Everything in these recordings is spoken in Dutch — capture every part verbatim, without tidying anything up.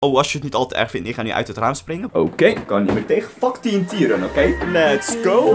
Oh, als je het niet al te erg vindt, ik ga nu uit het raam springen. Oké, okay, kan niet meer tegen. Fuck T N T run, oké? Okay? Let's go!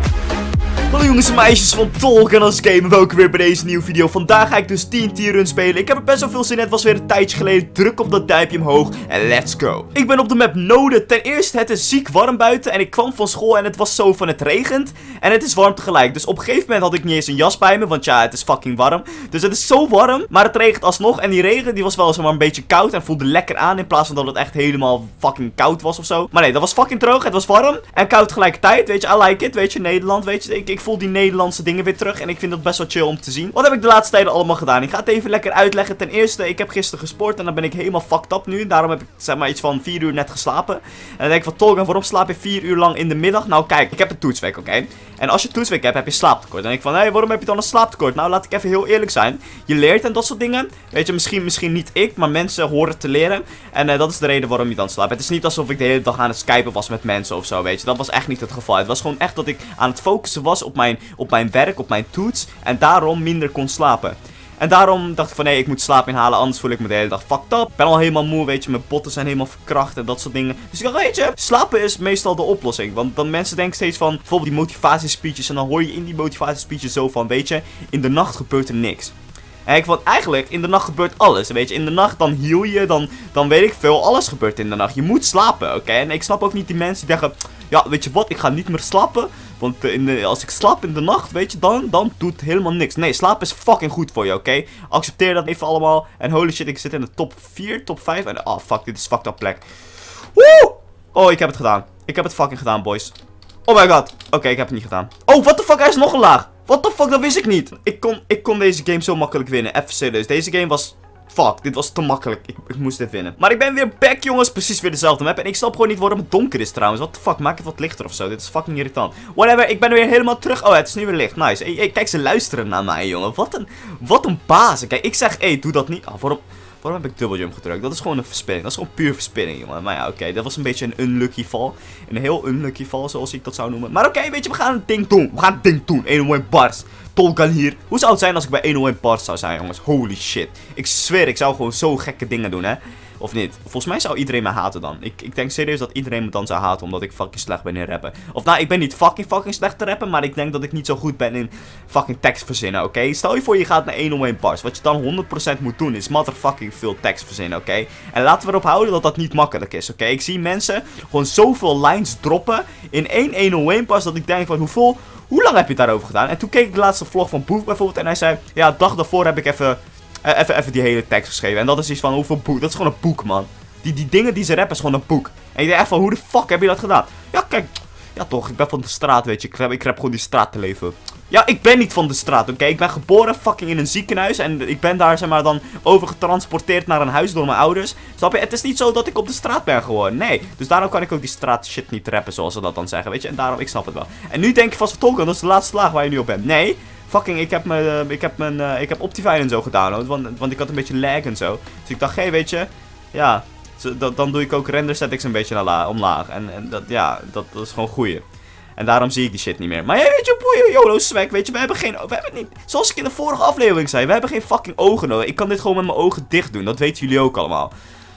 Hallo jongens en meisjes van Tolk en als Game, welkom weer bij deze nieuwe video. Vandaag ga ik dus T N T run spelen. Ik heb er best wel veel zin in, het was weer een tijdje geleden. Druk op dat duimpje omhoog en let's go. Ik ben op de map Node. Ten eerste, het is ziek warm buiten en ik kwam van school en het was zo van het regent. En het is warm tegelijk, dus op een gegeven moment had ik niet eens een jas bij me, want ja, het is fucking warm. Dus het is zo warm, maar het regent alsnog. En die regen, die was wel zomaar een beetje koud en voelde lekker aan, in plaats van dat het echt helemaal fucking koud was of zo. Maar nee, dat was fucking droog, het was warm en koud tegelijkertijd. Weet je, I like it, weet je, Nederland, weet je. Ik, ik voel die Nederlandse dingen weer terug en ik vind dat best wel chill om te zien. Wat heb ik de laatste tijden allemaal gedaan? Ik ga het even lekker uitleggen. Ten eerste, ik heb gisteren gesport en dan ben ik helemaal fucked up nu. Daarom heb ik zeg maar iets van vier uur net geslapen. En dan denk ik van, Tolga, waarom slaap je vier uur lang in de middag? Nou kijk, ik heb een toetsweek, oké? Okay? En als je toetsweek hebt, heb je slaaptekort. En ik van, hé, hey, waarom heb je dan een slaaptekort? Nou, laat ik even heel eerlijk zijn. Je leert en dat soort dingen. Weet je, misschien, misschien niet ik, maar mensen horen te leren. En uh, dat is de reden waarom je dan slaapt. Het is niet alsof ik de hele dag aan het skypen was met mensen of zo, weet je. Dat was echt niet het geval. Het was gewoon echt dat ik aan het focussen was op mijn, op mijn werk, op mijn toets. En daarom minder kon slapen. En daarom dacht ik van, nee, ik moet slaap inhalen, anders voel ik me de hele dag fucked up. Ik ben al helemaal moe, weet je, mijn botten zijn helemaal verkracht en dat soort dingen. Dus ik dacht, weet je, slapen is meestal de oplossing. Want dan mensen denken steeds van, bijvoorbeeld die motivatiespeeches. En dan hoor je in die motivatiespeeches zo van, weet je, in de nacht gebeurt er niks. En ik vond eigenlijk, in de nacht gebeurt alles, weet je. In de nacht dan heal je, dan, dan weet ik veel, alles gebeurt in de nacht. Je moet slapen, oké? Okay? En ik snap ook niet die mensen die zeggen, ja, weet je wat, ik ga niet meer slapen. Want uh, in de, als ik slaap in de nacht, weet je, dan, dan doet het helemaal niks. Nee, slaap is fucking goed voor je, oké? Okay? Accepteer dat even allemaal. En holy shit, ik zit in de top vier, top vijf. En oh, fuck, dit is fucked up plek. Woe! Oh, ik heb het gedaan. Ik heb het fucking gedaan, boys. Oh my god. Oké, okay, ik heb het niet gedaan. Oh, what the fuck, hij is nog een laag. What the fuck, dat wist ik niet. Ik kon, ik kon deze game zo makkelijk winnen. Even serieus. Deze game was... Fuck, dit was te makkelijk. Ik, ik moest dit winnen. Maar ik ben weer back, jongens. Precies weer dezelfde map. En ik snap gewoon niet waarom het donker is, trouwens. What the fuck, maak het wat lichter of zo. Dit is fucking irritant. Whatever, ik ben weer helemaal terug. Oh, het is nu weer licht. Nice. Hey, hey, kijk, ze luisteren naar mij, jongen. Wat een, wat een baas. Kijk, ik zeg, hé, hey, doe dat niet. Oh, waarom... Waarom heb ik double jump gedrukt? Dat is gewoon een verspilling. Dat is gewoon puur verspilling, jongen. Maar ja, oké. Okay. Dat was een beetje een unlucky fall. Een heel unlucky fall, zoals ik dat zou noemen. Maar oké, okay, weet je, we gaan het ding doen. We gaan het ding doen. honderdéén bars. Tolkan hier. Hoe zou het zijn als ik bij honderdéén bars zou zijn, jongens? Holy shit. Ik zweer, ik zou gewoon zo gekke dingen doen, hè. Of niet? Volgens mij zou iedereen me haten dan. Ik, ik denk serieus dat iedereen me dan zou haten omdat ik fucking slecht ben in rappen. Of nou, ik ben niet fucking fucking slecht te rappen, maar ik denk dat ik niet zo goed ben in fucking tekst verzinnen, oké? Okay? Stel je voor je gaat naar honderdéén bars. Wat je dan honderd procent moet doen is motherfucking veel tekst verzinnen, oké? Okay? En laten we erop houden dat dat niet makkelijk is, oké? Okay? Ik zie mensen gewoon zoveel lines droppen in één honderdéén bars dat ik denk van hoeveel... Hoe lang heb je het daarover gedaan? En toen keek ik de laatste vlog van Boef bijvoorbeeld en hij zei... Ja, de dag daarvoor heb ik even... Uh, even, even die hele tekst geschreven. En dat is iets van hoeveel boek. Dat is gewoon een boek, man. Die, die dingen die ze rappen is gewoon een boek. En je denkt echt van, hoe de fuck heb je dat gedaan? Ja, kijk. Ja, toch. Ik ben van de straat, weet je. Ik rap, ik rap gewoon die straat te leven. Ja, ik ben niet van de straat, oké? Okay? Ik ben geboren fucking in een ziekenhuis. En ik ben daar, zeg maar, dan overgetransporteerd naar een huis door mijn ouders. Snap je? Het is niet zo dat ik op de straat ben geworden. Nee. Dus daarom kan ik ook die straat shit niet rappen, zoals ze dat dan zeggen, weet je? En daarom, ik snap het wel. En nu denk je vast van, Tolkien, dat is de laatste laag waar je nu op bent. Nee. Fucking, ik heb mijn, uh, ik heb mijn, uh, ik heb Optifine en zo gedownload, want, want ik had een beetje lag en zo. Dus ik dacht, hé, hey, weet je, ja, zo, dat, dan doe ik ook render settings een beetje naar omlaag. En, en dat, ja, dat, dat is gewoon goeie. En daarom zie ik die shit niet meer. Maar ja, weet je, boeien, YOLO swag, weet je, we hebben geen, we hebben niet, zoals ik in de vorige aflevering zei, we hebben geen fucking ogen nodig. Ik kan dit gewoon met mijn ogen dicht doen, dat weten jullie ook allemaal.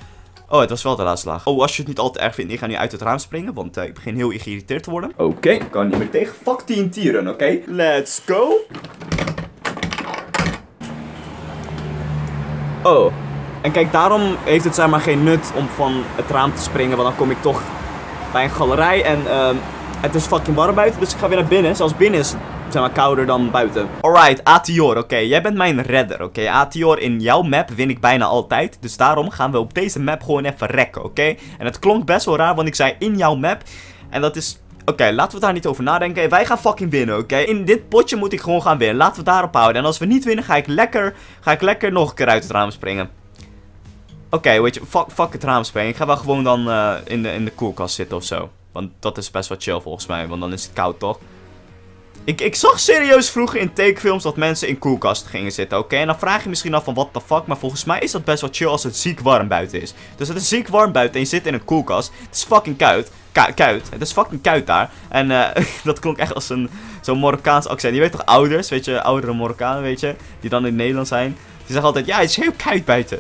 Oh, het was wel de laatste laag. Oh, als je het niet al te erg vindt, ik ga nu uit het raam springen, want uh, ik begin heel geïrriteerd te worden. Oké, okay, ik kan niet meer tegen. Fuck T N T run, oké? Okay? Let's go. Oh, en kijk, daarom heeft het zeg maar geen nut om van het raam te springen, want dan kom ik toch bij een galerij en uh, het is fucking warm buiten, dus ik ga weer naar binnen. Zelfs binnen is zeg maar kouder dan buiten. Alright, Atior, oké, okay. Jij bent mijn redder, oké. Okay. Atior, in jouw map win ik bijna altijd, dus daarom gaan we op deze map gewoon even rekken, oké. Okay? En het klonk best wel raar, want ik zei in jouw map, en dat is... Oké, okay, laten we daar niet over nadenken. Wij gaan fucking winnen, oké? Okay? In dit potje moet ik gewoon gaan winnen. Laten we daarop houden. En als we niet winnen, ga ik lekker, ga ik lekker nog een keer uit het raam springen. Oké, okay, weet je, fuck, fuck het raam springen. Ik ga wel gewoon dan uh, in, de, in de koelkast zitten of zo. Want dat is best wel chill volgens mij, want dan is het koud, toch? Ik, ik zag serieus vroeger in tekenfilms dat mensen in koelkasten gingen zitten, oké? Okay? En dan vraag je misschien af van what the fuck, maar volgens mij is dat best wel chill als het ziek warm buiten is. Dus het is ziek warm buiten en je zit in een koelkast. Het is fucking koud. Kuit. Het is fucking kuit daar. En uh, dat klonk echt als een zo'n Marokkaans accent. Je weet toch ouders, weet je, oudere Marokkanen, weet je, die dan in Nederland zijn. Die zeggen altijd, ja, het is heel koud buiten.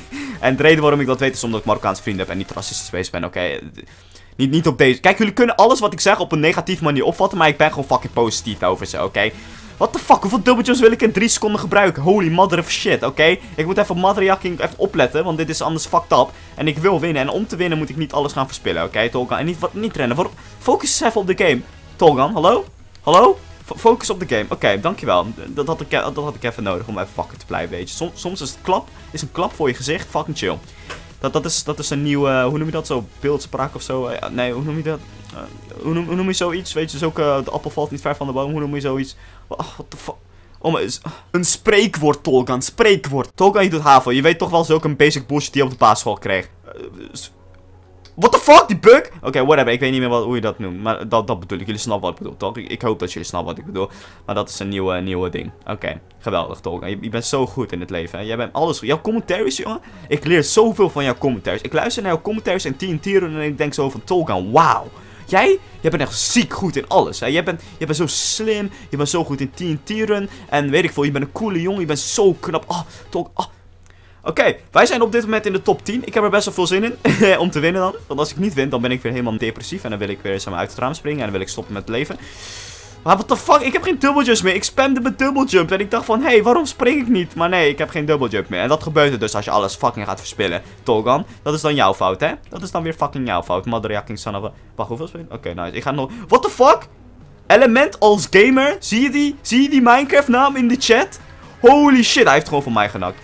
En de reden waarom ik dat weet is omdat ik Marokkaanse vrienden heb en niet racistisch bezig ben, oké? Okay? Niet, niet op deze... Kijk, jullie kunnen alles wat ik zeg op een negatieve manier opvatten, maar ik ben gewoon fucking positief over ze, oké? Okay? What the fuck, hoeveel dubbeltjes wil ik in drie seconden gebruiken? Holy mother of shit, oké? Okay? Ik moet even motherjacking even opletten, want dit is anders fucked up. En ik wil winnen, en om te winnen moet ik niet alles gaan verspillen, oké, okay, Tolgan? En niet, wat, niet rennen, voor, focus even op de game. Tolgan, hallo? Hallo? F focus op de game, oké, okay, dankjewel. Dat had, ik, dat had ik even nodig om even fucking te blijven, weet je. Som, soms is het klap, is een klap voor je gezicht, fucking chill. Dat, dat, is, dat is een nieuwe, hoe noem je dat zo, beeldspraak of zo? Uh, nee, hoe noem je dat? Uh, hoe, noem, hoe noem je zoiets? Weet je, dus ook, uh, de appel valt niet ver van de boom, hoe noem je zoiets? Oh, what the fuck? Oh, maar een spreekwoord, Tolgan, spreekwoord. Tolgan, je doet HAVO, je weet toch wel zulke basic bullshit die je op de basisschool kreeg. Uh, What the fuck, die bug? Oké, okay, whatever, ik weet niet meer wat, hoe je dat noemt. Maar dat, dat bedoel ik, jullie snappen wat ik bedoel, toch? Ik, ik hoop dat jullie snappen wat ik bedoel. Maar dat is een nieuwe, nieuwe ding. Oké, okay, geweldig, Tolga. Je, je bent zo goed in het leven, hè? Jij bent alles goed. Jouw commentaries, jongen. Ik leer zoveel van jouw commentaries. Ik luister naar jouw commentaries en T N T-run en ik denk zo van, Tolga, wauw. Jij, jij bent echt ziek goed in alles, hè? Jij bent, jij bent zo slim, je bent zo goed in T N T-run. En weet ik veel, je bent een coole jongen, je bent zo knap. Oh, Tolga, oh. Oké, okay, wij zijn op dit moment in de top tien. Ik heb er best wel veel zin in om te winnen dan. Want als ik niet win, dan ben ik weer helemaal depressief. En dan wil ik weer zeg maar, uit het raam springen. En dan wil ik stoppen met het leven. Maar what the fuck, ik heb geen dubbeljumps meer. Ik spamde mijn dubbeljump. En ik dacht van, hé, hey, waarom spring ik niet? Maar nee, ik heb geen dubbeljump meer. En dat gebeurt er dus als je alles fucking gaat verspillen. Tolgan, dat is dan jouw fout, hè? Dat is dan weer fucking jouw fout. Motherjacking son of a... Wacht, hoeveel spelen? Oké, okay, nice. Ik ga nog... What the fuck? Element als gamer. Zie je die? Zie je die Minecraft naam in de chat? Holy shit, hij heeft gewoon van mij genakt.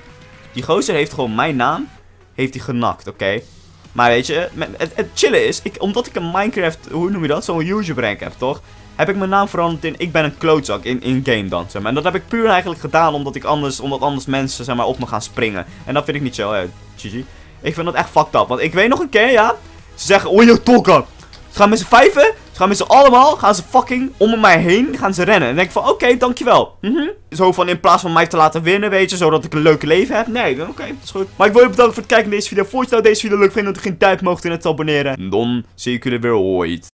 Die gozer heeft gewoon mijn naam, heeft hij genakt, oké? Okay? Maar weet je, het, het chillen is, ik, omdat ik een Minecraft, hoe noem je dat, zo'n user rank heb, toch? Heb ik mijn naam veranderd in, ik ben een klootzak in, in game dan, zeg maar. En dat heb ik puur eigenlijk gedaan omdat ik anders, omdat anders mensen, zeg maar, op me gaan springen. En dat vind ik niet chill, hè, G G. Ik vind dat echt fucked up, want ik weet nog een keer, ja, ze zeggen, oh yo, Tolga. Ze gaan met z'n vijven, ze gaan met z'n allemaal, gaan ze fucking om mij heen, gaan ze rennen. En dan denk ik van, oké, okay, dankjewel. Mm-hmm. Zo van, in plaats van mij te laten winnen, weet je, zodat ik een leuk leven heb. Nee, oké, okay, dat is goed. Maar ik wil je bedanken voor het kijken naar deze video. Vond je nou deze video leuk vindt, dat je geen duimpje mocht in het abonneren. En dan zie ik jullie weer ooit.